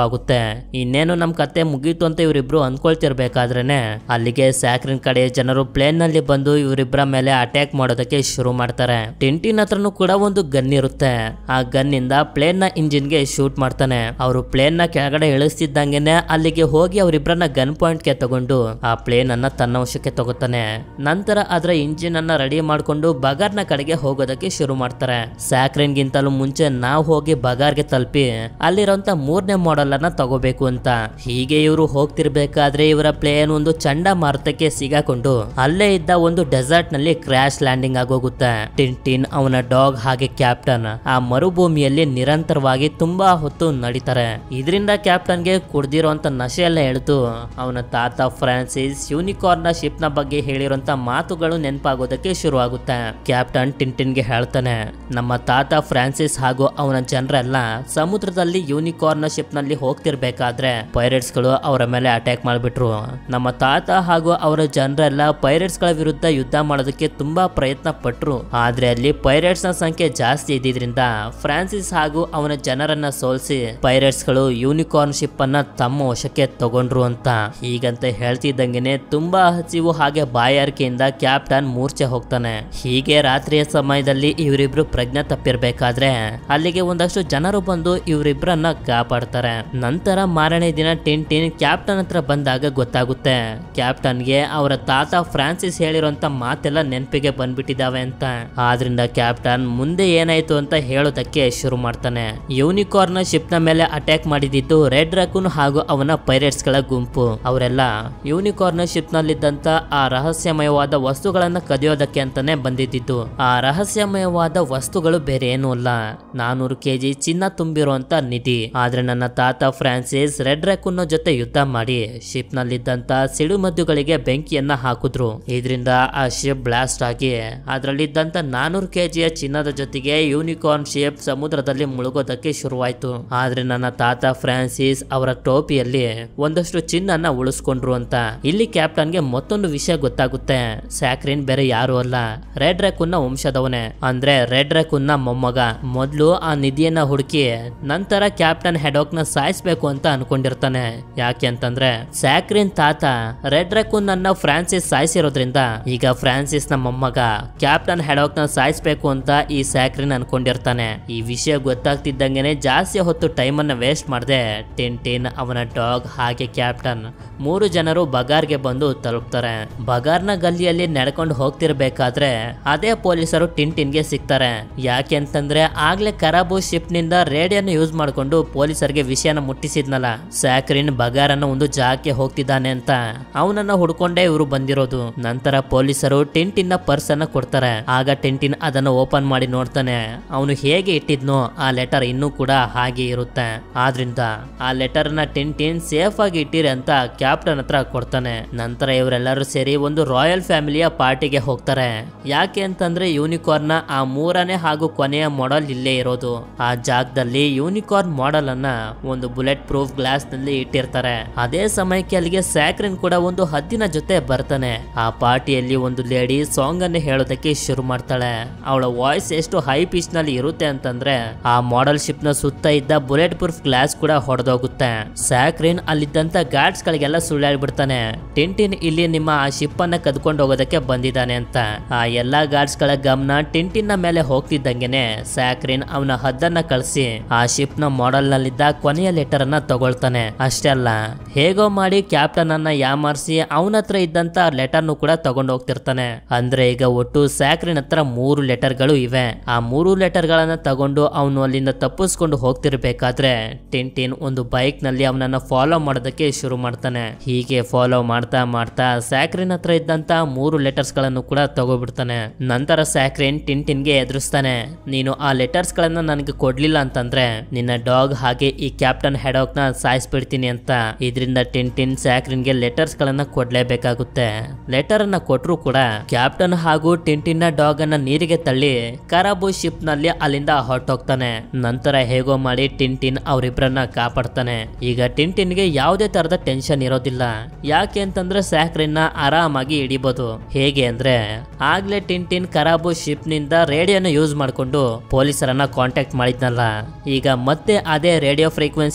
ಆಗುತ್ತೆ. ಇನ್ನೇನು ನಮ್ ಕತೆ ಮುಗೀತು ಅಂತ ಇವರಿಬ್ರು ಅನ್ಕೊಳ್ತಿರ್ಬೇಕಾದ್ರೇನೆ ಅಲ್ಲಿಗೆ ಸ್ಯಾಕ್ರಿನ್ ಕಡೆ ಜನರು ಪ್ಲೇನ್ ನಲ್ಲಿ ಬಂದು ಇವರಿಬ್ಬರ ಮೇಲೆ ಅಟ್ಯಾಕ್ ಮಾಡೋದಕ್ಕೆ ಶುರು ಮಾಡ್ತಾರೆ. ಟಿಂಟಿನ್ ಹತ್ರನು ಕೂಡ ಒಂದು ಗನ್ ಇರುತ್ತೆ. ಆ ಗನ್ ಇಂದ ಪ್ಲೇನ್ ನ ಇಂಜಿನ್ ಗೆ ಶೂಟ್ ಮಾಡ್ತಾನೆ. ಅವರು ಪ್ಲೇನ್ ನ ಕೆಳಗಡೆ ಇಳಿಸ್ತಿದ್ದಂಗೆನೆ ಅಲ್ಲಿಗೆ ಹೋಗಿ ಅವರಿಬ್ಬರನ್ನ ಗನ್ ಪಾಯಿಂಟ್ ಗೆ ತಗೊಂಡು ಆ ಪ್ಲೇನ್ ಅನ್ನ ತನ್ನ ವಶಕ್ಕೆ ತಗೋತಾನೆ. ನಂತರ ಅದರ ಇಂಜಿನ್ ಅನ್ನ ರೆಡಿ ಮಾಡ್ಕೊಂಡು ಬಗಾರ್ನ ಕಡೆಗೆ ಹೋಗೋದಕ್ಕೆ ಶುರು ಮಾಡ್ತಾರೆ. ಸ್ಯಾಕ್ರಿನ್ ಗಿಂತಲೂ ಮುಂಚೆ ನಾವು ಹೋಗಿ ಬಗಾರ್ಗೆ ತಲುಪಿ ಅಲ್ಲಿರೋಂತ ಮೂರನೇ ಮಾಡೆಲ್ ಅನ್ನ ತಗೋಬೇಕು ಅಂತ. ಹೀಗೆ ಇವರು ಹೋಗ್ತಿರ್ಬೇಕಾದ್ರೆ ಇವರ ಪ್ಲೇನ್ ಒಂದು ಚಂಡಮಾರುತಕ್ಕೆ ಸಿಗಾಕೊಂಡು ಅಲ್ಲೇ ಇದ್ದ ಒಂದು ಡೆಸರ್ಟ್ ನಲ್ಲಿ ಕ್ರಾಶ್ ಲ್ಯಾಂಡಿಂಗ್ ಆಗೋಗುತ್ತೆ. ಟಿಂಟಿನ್, ಅವನ ಡಾಗ್ ಹಾಗೆ ಕ್ಯಾಪ್ಟನ್ ಆ ಮರುಭೂಮಿಯಲ್ಲಿ ನಿರಂತರವಾಗಿ ತುಂಬಾ ಹೊತ್ತು ನಡೀತಾರೆ. ಇದರಿಂದ ಕ್ಯಾಪ್ಟನ್ ಗೆ ಕುಡ್ದಿರೋಂತ ನಶೆ ಎಲ್ಲ ಎಳೆದು ಅವನ ತಾತ ಫ್ರಾನ್ಸಿಸ್ ಯೂನಿಕಾರ್ನ್ ನ ಶಿಪ್ ನ ಬಗ್ಗೆ ಹೇಳಿರೋಂತ ಮಾತುಗಳು ನೆನಪಾಗೋದಕ್ಕೆ ಶುರು ಆಗುತ್ತೆ. ಕ್ಯಾಪ್ಟನ್ ಟಿಂಟಿನ್ ಗೆ ಹೇಳ್ತಾನೆ, ನಮ್ಮ ತಾತ ಫ್ರಾನ್ಸಿಸ್ ಹಾಗೂ ಅವನ ಜನರೆಲ್ಲ ಸಮುದ್ರದಲ್ಲಿ ಯೂನಿಕಾರ್ನ್ ನ ಶಿಪ್ ನಲ್ಲಿ ಹೋಗ್ತಿರ್ಬೇಕಾದ್ರೆ ಪೈರೇಟ್ಸ್ ಗಳು ಅವರ ಮೇಲೆ ಅಟ್ಯಾಕ್ ಮಾಡ್ಬಿಟ್ರು. ನಮ್ಮ ತಾತ ಹಾಗೂ ಅವರ ಜನರೆಲ್ಲ ಪೈರೇಟ್ಸ್ ಗಳ ವಿರುದ್ಧ ಯುದ್ಧ ಮಾಡೋದಕ್ಕೆ ತುಂಬಾ ಪ್ರಯತ್ನ ಪಟ್ರು. ಆದ್ರೆ ಅಲ್ಲಿ ಪೈರೇಟ್ಸ್ ನ ಸಂಖ್ಯೆ ಜಾಸ್ತಿ ಇದ್ದಿದ್ರಿಂದ ಫ್ರಾನ್ಸಿಸ್ ಹಾಗೂ ಅವನ ಜನರನ್ನ ಸೋಲಿಸಿ ಪೈರೇಟ್ಸ್ ಗಳು ಯೂನಿಕಾರ್ನ್ ಶಿಪ್ ಅನ್ನ ತಮ್ಮ ವಶಕ್ಕೆ ತಗೊಂಡ್ರು ಅಂತ. ಹೀಗಂತ ಹೇಳ್ತಿದ್ದಂಗೆನೆ ತುಂಬಾ ಹಸಿವು ಹಾಗೆ ಬಾಯಾರಿಕೆಯಿಂದ ಕ್ಯಾಪ್ಟನ್ ಮೂರ್ಛೆ ಹೋಗ್ತಾನೆ. ಹೀಗೆ ರಾತ್ರಿಯ ಸಮಯದಲ್ಲಿ ಇವರಿಬ್ರು ಪ್ರಜ್ಞೆ ತಪ್ಪಿರ್ಬೇಕಾದ್ರೆ ಅಲ್ಲಿಗೆ ಒಂದಷ್ಟು ಜನರು ಬಂದು ಇವರಿಬ್ರನ್ನ ಕಾಪಾಡ್ತಾರೆ. ನಂತರ ಮಾರನೇ ದಿನ ಟಿಂಟಿನ್ ಕ್ಯಾಪ್ಟನ್ ಹತ್ರ ಬಂದಾಗ ಗೊತ್ತಾಗುತ್ತೆ ಕ್ಯಾಪ್ಟನ್ಗೆ ಅವರ ತಾತ ಫ್ರಾನ್ಸಿಸ್ ಹೇಳಿರೋಂತ ಮಾತೆಲ್ಲ ನೆನಪಿಗೆ ಬಂದ್ಬಿಟ್ಟಿದಾವೆ ಅಂತ. ಆದ್ರಿಂದ ಕ್ಯಾಪ್ಟನ್ ಮುಂದೆ ಏನಾಯ್ತು ಅಂತ ಹೇಳೋದಕ್ಕೆ ಶುರು ಮಾಡ್ತಾನೆ. ಯೂನಿಕಾರ್ನ್ ಶಿಪ್ ನ ಮೇಲೆ ಅಟ್ಯಾಕ್ ಮಾಡಿದ್ದು ರೆಡ್ ರಕೂನ್ ಹಾಗೂ ಅವನ ಪೈರೇಟ್ಸ್ ಗಳ ಗುಂಪು. ಅವರೆಲ್ಲ ಯೂನಿಕಾರ್ನ್ ಶಿಪ್ ನಲ್ಲಿದ್ದಂತ ಆ ರಹಸ್ಯಮಯವಾದ ವಸ್ತುಗಳನ್ನ ಕದಿಯೋದಕ್ಕೆ ಅಂತಾನೆ ಬಂದಿದ್ದು. ಆ ರಹಸ್ಯಮಯವಾದ ವಸ್ತುಗಳು ಬೇರೆ ಏನೂ ಅಲ್ಲ, ನಾನೂರು ಕೆಜಿ ಚಿನ್ನ ತುಂಬಿರುವಂತ ನಿಧಿ. ಆದ್ರೆ ನನ್ನ ತಾತ ಫ್ರಾನ್ಸಿಸ್ ರೆಡ್ ರಕೂನ್ ಜೊತೆ ಯುದ್ಧ ಮಾಡಿ ಶಿಪ್ ನಲ್ಲಿದ್ದಂತ ಸಿಡುಮದ್ದುಗಳಿಗೆ ಬೆಂಕಿಯನ್ನ ಹಾಕಿದ್ರು. ಇದರಿಂದ ಆ ಶಿಪ್ ಬ್ಲಾಸ್ಟ್ ಆಗಿ ಅದರಲ್ಲಿದ್ದಂತ ನಾನೂರು ಕೆಜಿಯ ಚಿನ್ನದ ಜೊತೆಗೆ ಯೂನಿಕಾರ್ನ್ ಶಿಪ್ ಸಮುದ್ರದಲ್ಲಿ ಮುಳುಗೋದಕ್ಕೆ ಶುರುವಾಯ್ತು. ಆದ್ರೆ ನನ್ನ ತಾತ ಫ್ರಾನ್ಸಿಸ್ ಅವರ ಟೋಪಿಯಲ್ಲಿ ಒಂದಷ್ಟು ಚಿನ್ನನ ಉಳಿಸ್ಕೊಂಡ್ರು ಅಂತ. ಇಲ್ಲಿ ಕ್ಯಾಪ್ಟನ್ ಗೆ ಮತ್ತೊಂದು ವಿಷಯ ಗೊತ್ತಾಗುತ್ತೆ, ಸ್ಯಾಕ್ರಿನ್ ಬೇರೆ ಯಾರು ಅಲ್ಲ, ರೆಡ್ ರಕೂನ್ ನ ವಂಶದವನೇ, ಅಂದ್ರೆ ರೆಡ್ ರಕೂನ್ ನ ಮೊಮ್ಮಗ. ಮೊದ್ಲು ಆ ನಿಧಿಯನ್ನ ಹುಡುಕಿ ನಂತರ ಕ್ಯಾಪ್ಟನ್ ಹೆಡಾಕ್ ನ ಸಾಯಿಸ್ಬೇಕು ಅಂತ ಅನ್ಕೊಂಡಿರ್ತಾನೆ. ಯಾಕೆ ಅಂತಂದ್ರೆ ಸ್ಯಾಕ್ರಿನ್ ತಾತ ರೆಡ್ ರಕೂನ್ ಅನ್ನ ಫ್ರಾನ್ಸಿಸ್ ಸಾಯಿಸಿರೋದ್ರಿಂದ ಈಗ ಫ್ರಾನ್ಸಿಸ್ ನ ಮೊಮ್ಮಗ ಕ್ಯಾಪ್ಟನ್ ಹೆಡಾಕ್ ನ ಸಾಯಿಸ್ಬೇಕು ಅಂತ ಈ ಸ್ಯಾಕ್ರಿನ್ ಅನ್ಕೊಂಡಿರ್ತಾನೆ. ಈ ವಿಷಯ ಗೊತ್ತಾಗ್ತಿದ್ದಂಗೆನೆ ಜಾಸ್ತಿ ಹೊತ್ತು ಟೈಮ್ ಅನ್ನ ವೇಸ್ಟ್ ಮಾಡದೆ ಟಿಂಟಿನ್, ಅವನ ಡಾಗ್ ಹಾಗೆ ಕ್ಯಾಪ್ಟನ್ ಮೂರು ಜನರು ಬಗಾರ್ಗೆ ಬಂದು ತಲುಪ್ತಾರೆ. ಬಗಾರ್ನ ಗಲ್ಲಿಯಲ್ಲಿ ನಡ್ಕೊಂಡು ಹೋಗ್ತಿರ್ಬೇಕಾದ್ರೆ ಅದೇ ಪೊಲೀಸರು ಟಿಂಟಿನ್ ಗೆ ಸಿಗ್ತಾರೆ. ಯಾಕೆ ಅಂತಂದ್ರೆ ಆಗ್ಲೇ ಕರಾಬು ಶಿಪ್ ನಿಂದ ರೇಡಿಯೋನ ಯೂಸ್ ಮಾಡ್ಕೊಂಡು ಪೊಲೀಸರಿಗೆ ವಿಷಯನ ಮುಟ್ಟಿಸಿದ್ನಲ್ಲ, ಸ್ಯಾಕ್ರಿನ್ ಬಗಾರನ್ನ ಒಂದು ಜಾಗಕ್ಕೆ ಹೋಗ್ತಿದ್ದಾನೆ ಅಂತ ಅವನನ್ನ ಹುಡ್ಕೊಂಡೇ ಇವರು ಬಂದಿರೋದು. ನಂತರ ಪೊಲೀಸರು ಟಿಂಟಿನ್ ನ ಪರ್ಸ್ ಅನ್ನ ಕೊಡ್ತಾರೆ. ಆಗ ಟಿಂಟಿನ್ ಅದನ್ನ ಓಪನ್ ಮಾಡಿ ನೋಡ್ತಾನೆ. ಅವನು ಹೇಗೆ ಇಟ್ಟಿದ್ನೋ ಆ ಲೆಟರ್ ಇನ್ನೂ ಕೂಡ ಹಾಗೆ ಇರುತ್ತೆ. ಆದ್ರಿಂದ ಆ ಲೆಟರ್ ನ ಟಿಂಟಿನ್ ಸೇಫ್ ಆಗಿ ಇಟ್ಟಿರಿ ಅಂತ ಕ್ಯಾಪ್ಟನ್ ಹತ್ರ ಕೊಡ್ತಾನೆ. ನಂತರ ಇವರೆಲ್ಲರೂ ಸೇರಿ ಒಂದು ರಾಯಲ್ ಫ್ಯಾಮಿಲಿಯ ಪಾರ್ಟಿಗೆ ಹೋಗ್ತಾರೆ. ಯಾಕೆ ಅಂತಂದ್ರೆ ಯೂನಿಕಾರ್ನ್ ಆ ಮೂರನೇ ಹಾಗೂ ಕೊನೆಯ ಮಾಡೆಲ್ ಇಲ್ಲೇ ಇರೋದು. ಆ ಜಾಗದಲ್ಲಿ ಯೂನಿಕಾರ್ನ್ ಮಾಡೆಲ್ ಅನ್ನ ಒಂದು ಬುಲೆಟ್ ಪ್ರೂಫ್ ಗ್ಲಾಸ್ ನಲ್ಲಿ ಇಟ್ಟಿರ್ತಾರೆ. ಅದೇ ಸಮಯಕ್ಕೆ ಅಲ್ಲಿಗೆ ಸ್ಯಾಕ್ರಿನ್ ಕೂಡ ಒಂದು ಹದ್ದಿನ ಜೊತೆ ಬರ್ತಾನೆ. ಆ ಪಾರ್ಟಿಯಲ್ಲಿ ಒಂದು ಲೇಡಿ ಸಾಂಗ್ ಅನ್ನು ಹೇಳೋದಕ್ಕೆ ಶುರು ಮಾಡ್ತಾಳೆ. ಅವಳ ವಾಯ್ಸ್ ಎಷ್ಟು ಹೈ ಪಿಚ್ ನಲ್ಲಿ ಇರುತ್ತೆ ಅಂತಂದ್ರೆ ಆ ಮಾಡೆಲ್ ಶಿಪ್ ನ ಸುತ್ತ ಇದ್ದ ಬುಲೆಟ್ ಪ್ರೂಫ್ ಗ್ಲಾಸ್ ಕೂಡ ಹೊಡೆದೋಗುತ್ತೆ. ಸ್ಯಾಕ್ರಿನ್ ಅಲ್ಲಿದ್ದಂತ ಗಾರ್ಡ್ಸ್ ಗಳಿಗೆಲ್ಲ ಸುಳ್ಳಾಡ್ಬಿಡ್ತಾನೆ, ಟಿಂಟಿನ್ ಇಲ್ಲಿ ನಿಮ್ಮ ಆ ಶಿಪ್ ಅನ್ನ ಕದ್ಕೊಂಡು ಹೋಗೋದಕ್ಕೆ ಬಂದಿದ್ದಾನೆ ಅಂತ. ಆ ಎಲ್ಲಾ ಗಾರ್ಡ್ಸ್ ಗಳ ಗಮನ ಟಿಂಟಿನ್ ನ ಮೇಲೆ ಹೋಗ್ತಿದ್ದಂಗೆನೆ ಸ್ಯಾಕ್ರಿನ್ ಅವನ ಹದ್ದನ್ನ ಕಳಿಸಿ ಆ ಶಿಪ್ ನ ಮಾಡೆಲ್ ನಲ್ಲಿದ್ದ ಕೊನೆಯ ಲೆಟರ್ ಅನ್ನ ತಗೊಳ್ತಾನೆ. ಅಷ್ಟೇ ಅಲ್ಲ, ಹೇಗೋ ಮಾಡಿ ಕ್ಯಾಪ್ಟನ್ ಅನ್ನ ಯಾಮಾರಿಸಿ ಅವನ ಹತ್ರ ಇದ್ದಂತ ಲೆಟರ್ ನು ಕೂಡ ತಗೊಂಡು ಹೋಗ್ತಿರ್ತಾನೆ. ಅಂದ್ರೆ ಈಗ ಒಟ್ಟು ಸ್ಯಾಕ್ರಿನ್ ಹತ್ರ ಮೂರು ಲೆಟರ್ ಗಳು ಇವೆ. ಆ ಮೂರು ಲೆಟರ್ ಗಳನ್ನ ತಗೊಂಡು ಅವನು ಅಲ್ಲಿಂದ ತಪ್ಪಿಸ್ಕೊಂಡು ಹೋಗ್ತಿರ್ಬೇಕಾದ್ರೆ ಟಿಂಟಿನ್ ಒಂದು ಬೈಕ್ ನಲ್ಲಿ ಅವನನ್ನ ಫಾಲೋ ಮಾಡೋದಕ್ಕೆ ಶುರು ಮಾಡ್ತಾನೆ. ಹೀಗೆ ಫಾಲೋ ಮಾಡ್ತಾ ಮಾಡ್ತಾ ಸ್ಯಾಕ್ರಿನ್ ಹತ್ರ ಇದ್ದಂತ ಮೂರು ಲೆಟರ್ಸ್ ಗಳನ್ನು ಕೂಡ ತಗೋಬಿಡ್ತಾನೆ. ನಂತರ ಸ್ಯಾಕ್ರಿನ್ ಟಿಂಟಿನ್ ಗೆ ಎದುರಿಸ್ತಾನೆ, ನೀನು ಆ ಲೆಟರ್ಸ್ ಗಳನ್ನ ನನಗೆ ಕೊಡ್ಲಿಲ್ಲ ಅಂತಂದ್ರೆ ನಿನ್ನ ಡಾಗ್ ಹಾಗೆ ಈ ಕ್ಯಾಪ್ಟನ್ ಹೆಡಾಕ್ ನ ಸಾಯಿಸ್ಬಿಡ್ತೀನಿ ಅಂತ. ಇದರಿಂದ ಟಿಂಟಿನ್ ಸ್ಯಾಕ್ರಿನ್ ಗೆ ಲೆಟರ್ಸ್ ಗಳನ್ನ ಕೊಡ್ಲೇಬೇಕಾಗುತ್ತೆ. ಲೆಟರ್ ಅನ್ನ ಕೊಟ್ರು ಕೂಡ ಕ್ಯಾಪ್ಟನ್ ಹಾಗೂ ಟಿಂಟಿನ್ ನ ಡಾಗ್ ಅನ್ನ ನೀರಿಗೆ ತಳ್ಳಿ ಕರಾಬು ಶಿಪ್ ನಲ್ಲಿ ಅಲ್ಲಿಂದ ಹೊರಟೋಗ್ತಾನೆ. ನಂತರ ಹೇಗೋ ಮಾಡಿ ಟಿಂಟಿನ್ ಅವರಿಬ್ಬರನ್ನ ಕಾಪಾಡ್ತಾನೆ. ಈಗ ಟಿಂಟಿನ್ ಗೆ ಯಾವುದೇ ತರದ ಟೆನ್ಷನ್ ಇರೋದಿಲ್ಲ. ಯಾಕೆ ಅಂತಂದ್ರೆ ಸ್ಯಾಕ್ರಿನ್ ನ ಆರಾಮಾಗಿ ಹಿಡಿಬಹುದು. ಹೇಗೆ ಅಂದ್ರೆ ಆಗ್ಲೇ ಟಿಂಟಿನ್ ಕರಾಬು ಶಿಪ್ ನಿಂದ ರೇಡಿಯೋನ ಯೂಸ್ ಮಾಡ್ಕೊಂಡು ಪೊಲೀಸರನ್ನ ಕಾಂಟ್ಯಾಕ್ಟ್ ಮಾಡಿದ್ನಲ್ಲ, ಈಗ ಮತ್ತೆ ಅದೇ ರೇಡಿಯೋ ಫ್ರೀಕ್ವೆನ್ಸಿ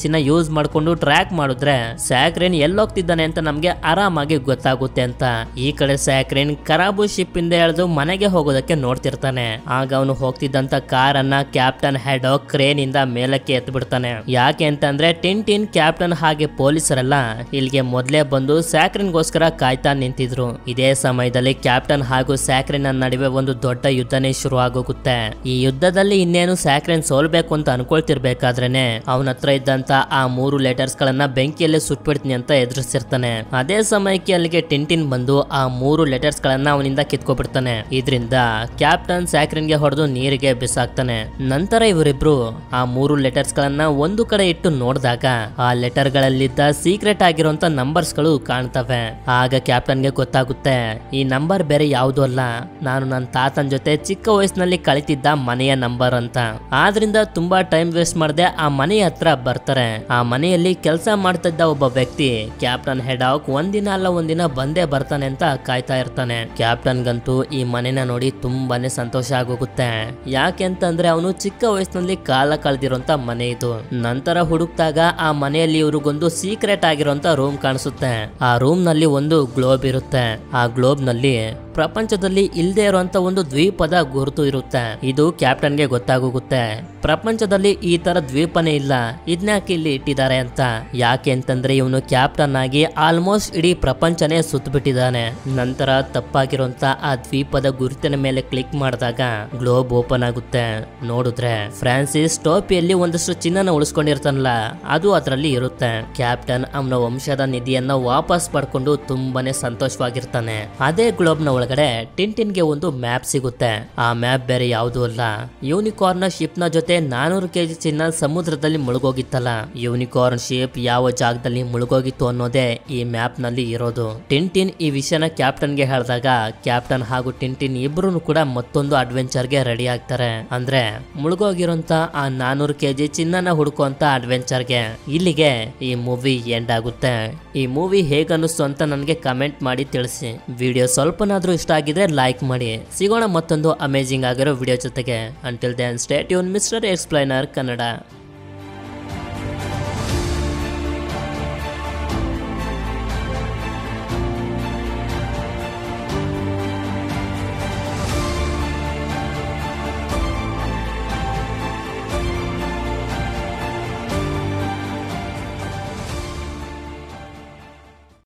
ನ ಯೂಸ್ ಮಾಡ್ಕೊಂಡು ಟ್ರ್ಯಾಕ್ ಮಾಡಿದ್ರೆ ಸ್ಯಾಕ್ರೇನ್ ಎಲ್ಲೋಗ್ತಿದ್ದಾನೆ ಅಂತ ನಮ್ಗೆ ಆರಾಮಾಗಿ ಗೊತ್ತಾಗುತ್ತೆ ಅಂತ. ಈ ಕಡೆ ಸ್ಯಾಕ್ರೇನ್ ಕರಾಬು ಶಿಪ್ ಇಂದ ಎಳೆದು ಮನೆಗೆ ಹೋಗೋದಕ್ಕೆ ನೋಡ್ತಿರ್ತಾನೆ. ಆಗ ಅವನು ಹೋಗ್ತಿದ್ದಂತ ಕಾರ್ ಅನ್ನ ಕ್ಯಾಪ್ಟನ್ ಹೆಡಾಕ್ ಕ್ರೇನ್ ಇಂದ ಮೇಲಕ್ಕೆ ಎತ್ತು ಬಿಡ್ತಾನೆ. ಯಾಕೆ ಅಂತಂದ್ರೆ ಟಿಂಟಿನ್ ಕ್ಯಾಪ್ಟನ್ ಹಾಗೆ ಪೊಲೀಸರೆಲ್ಲ ಇಲ್ಲಿಗೆ ಮೊದ್ಲೇ ಬಂದು ಸ್ಯಾಕ್ರೇನ್ ಗೋಸ್ಕರ ಕಾಯ್ತಾ ನಿಂತಿದ್ರು. ಇದೇ ಸಮಯದಲ್ಲಿ ಕ್ಯಾಪ್ಟನ್ ಹಾಗೂ ಸ್ಯಾಕ್ರೇನ್ ನಡುವೆ ಒಂದು ದೊಡ್ಡ ಯುದ್ಧನೇ ಶುರು ಆಗೋಗುತ್ತೆ. ಈ ಯುದ್ಧದಲ್ಲಿ ಇನ್ನೇನು ಸ್ಯಾಕ್ರೇನ್ ಸೋಲ್ಬೇಕು ಅಂತ ಅನ್ಕೊಳ್ತಿರ್ಬೇಕಾದ್ರೇನೆ ಅವನ ಹತ್ರ ಇದ್ದಂತ ಆ ಮೂರು ಲೆಟರ್ಸ್ ಗಳನ್ನ ಬೆಂಕಿಯಲ್ಲೇ ಸುಟ್ಬಿಡ್ತೀನಿ ಅಂತ ಎದುರಿಸಿರ್ತಾನೆ. ಅದೇ ಸಮಯಕ್ಕೆ ಅಲ್ಲಿಗೆ ಟಿಂಟಿನ್ ಬಂದು ಆ ಮೂರು ಲೆಟರ್ಸ್ ಗಳನ್ನ ಅವನಿಂದ ಕಿತ್ಕೊಬಿಡ್ತಾನೆ. ಇದರಿಂದ ಕ್ಯಾಪ್ಟನ್ ಸ್ಯಾಕ್ರೇನ್ ಗೆ ಹೊಡೆದು ನೀರಿಗೆ ಬಿಸಾಕ್ತಾನೆ. ನಂತರ ಇವರಿಬ್ರು ಆ ಮೂರು ಲೆಟರ್ಸ್ ಗಳನ್ನ ಒಂದು ಕಡೆ ಇಟ್ಟು ನೋಡಿದಾಗ ಆ ಲೆಟರ್ ಗಳಲ್ಲಿದ್ದ ಸೀಕ್ರೆಟ್ ಆಗಿರುವಂತ ನಂಬರ್ಸ್ ಗಳು ಕಾಣ್ತವೆ. ಆಗ ಕ್ಯಾಪ್ಟನ್ ಗೆ ಗೊತ್ತಾಗುತ್ತೆ ಈ ನಂಬರ್ ಬೇರೆ ಯಾವುದು ಅಲ್ಲ, ನಾನು ನನ್ನ ತಾತನ ಜೊತೆ ಚಿಕ್ಕ ವಯಸ್ಸಿನಲ್ಲಿ ಕಳಿತಿದ್ದ ಮನೆಯ ನಂಬರ್ ಅಂತ. ಆದ್ರಿಂದ ತುಂಬಾ ಟೈಮ್ ವೇಸ್ಟ್ ಮಾಡದೆ ಆ ಮನೆಯ ಹತ್ರ ಬರ್ತಾರೆ. ಆ ಮನೆಯಲ್ಲಿ ಕೆಲಸ ಮಾಡ್ತಿದ್ದ ಒಬ್ಬ ವ್ಯಕ್ತಿ ಕ್ಯಾಪ್ಟನ್ ಹೆಡಾಕ್ ಒಂದಿನ ಅಲ್ಲ ಒಂದಿನ ಬಂದೇ ಬರ್ತಾನೆ ಅಂತ ಕಾಯ್ತಾ ಇರ್ತಾನೆ. ಕ್ಯಾಪ್ಟನ್ ಗಂತೂ ಈ ಮನೆನ ನೋಡಿ ತುಂಬಾನೇ ಸಂತೋಷ ಆಗೋಗುತ್ತೆ. ಯಾಕೆ ಅಂತಂದ್ರೆ ಅವನು ಚಿಕ್ಕ ವಯಸ್ಸಿನಲ್ಲಿ ಕಾಲ ಕಳೆದಿರುವಂತ ಮನೆ ಇದು. ನಂತರ ಹುಡುಕ್ತಾಗ ಆ ಮನೆಯಲ್ಲಿ ಇವ್ರಿಗೊಂದು ಸೀಕ್ರೆಟ್ ಆಗಿರುವಂತ ರೂಮ್ ಕಾಣಿಸುತ್ತೆ. ಆ ರೂಮ್ ನಲ್ಲಿ ಒಂದು ಗ್ಲೋಬ್ ಇರುತ್ತೆ. ಆ ಗ್ಲೋಬ್ ನಲ್ಲಿ ಪ್ರಪಂಚದಲ್ಲಿ ಇಲ್ಲದೆ ಇರುವಂತ ಒಂದು ದ್ವೀಪದ ಗುರುತು ಇರುತ್ತೆ. ಇದು ಕ್ಯಾಪ್ಟನ್ ಗೆ ಗೊತ್ತಾಗೋಗುತ್ತೆ ಪ್ರಪಂಚದಲ್ಲಿ ಈ ತರ ದ್ವೀಪನೇ ಇಲ್ಲ, ಇದ್ನ್ಯಾಕೆ ಇಲ್ಲಿ ಇಟ್ಟಿದ್ದಾರೆ ಅಂತ. ಯಾಕೆ ಅಂತಂದ್ರೆ ಇವನು ಕ್ಯಾಪ್ಟನ್ ಆಗಿ ಆಲ್ಮೋಸ್ಟ್ ಇಡೀ ಪ್ರಪಂಚನೇ ಸುತ್ತ ಬಿಟ್ಟಿದ್ದಾನೆ. ನಂತರ ತಪ್ಪಾಗಿರುವಂತ ಆ ದ್ವೀಪದ ಗುರುತಿನ ಮೇಲೆ ಕ್ಲಿಕ್ ಮಾಡಿದಾಗ ಗ್ಲೋಬ್ ಓಪನ್ ಆಗುತ್ತೆ. ನೋಡಿದ್ರೆ ಫ್ರಾನ್ಸಿಸ್ ಟೋಪಿಯಲ್ಲಿ ಒಂದಷ್ಟು ಚಿನ್ನನ ಉಳಿಸ್ಕೊಂಡಿರ್ತಾನಲ್ಲ ಅದು ಅದರಲ್ಲಿ ಇರುತ್ತೆ. ಕ್ಯಾಪ್ಟನ್ ಅವನ ವಂಶದ ನಿಧಿಯನ್ನ ವಾಪಸ್ ಪಡ್ಕೊಂಡು ತುಂಬಾನೇ ಸಂತೋಷವಾಗಿರ್ತಾನೆ. ಅದೇ ಗ್ಲೋಬ್ ನ ಒಳಗಡೆ ಟಿಂಟಿನ್ ಗೆ ಒಂದು ಮ್ಯಾಪ್ ಸಿಗುತ್ತೆ. ಆ ಮ್ಯಾಪ್ ಬೇರೆ ಯಾವುದು ಅಲ್ಲ, ಯೂನಿಕಾರ್ನ್ ಶಿಪ್ ನ ಜೊತೆ ನಾನೂರು ಕೆಜಿ ಚಿನ್ನ ಸಮುದ್ರದಲ್ಲಿ ಮುಳುಗೋಗಿತ್ತಲ್ಲ, ಯೂನಿಕಾರ್ನ್ ಶಿಪ್ ಯಾವ ಜಾಗದಲ್ಲಿ ಮುಳುಗೋಗಿತ್ತು ಅನ್ನೋದೇ ಈ ಮ್ಯಾಪ್ ನಲ್ಲಿ ಇರೋದು. ಟಿಂಟಿನ್ ಈ ವಿಷಯನ ಕ್ಯಾಪ್ಟನ್ ಗೆ ಹೇಳಿದಾಗ ಕ್ಯಾಪ್ಟನ್ ಹಾಗೂ ಟಿಂಟಿನ್ ಇಬ್ರು ಕೂಡ ಮತ್ತೊಂದು ಅಡ್ವೆಂಚರ್ ಗೆ ರೆಡಿ ಆಗ್ತಾರೆ. ಅಂದ್ರೆ ಮುಳುಗೋಗಿರುವಂತ ಆ ನಾನೂರು ಕೆಜಿ ಚಿನ್ನನ ಹುಡುಕುವಂತ ಅಡ್ವೆಂಚರ್ ಗೆ. ಇಲ್ಲಿಗೆ ಈ ಮೂವಿ ಎಂಡ್ ಆಗುತ್ತೆ. ಈ ಮೂವಿ ಹೇಗನ್ನಿಸ್ತು ಅಂತ ನನಗೆ ಕಮೆಂಟ್ ಮಾಡಿ ತಿಳಿಸಿ. ವಿಡಿಯೋ ಸ್ವಲ್ಪನಾದ್ರೂ ಇಷ್ಟ ಆಗಿದ್ರೆ ಲೈಕ್ ಮಾಡಿ. ಸಿಗೋಣ ಮತ್ತೊಂದು ಅಮೇಜಿಂಗ್ ಆಗಿರೋ ವಿಡಿಯೋ ಜೊತೆಗೆ. Until then stay tuned mister explainer Kannada.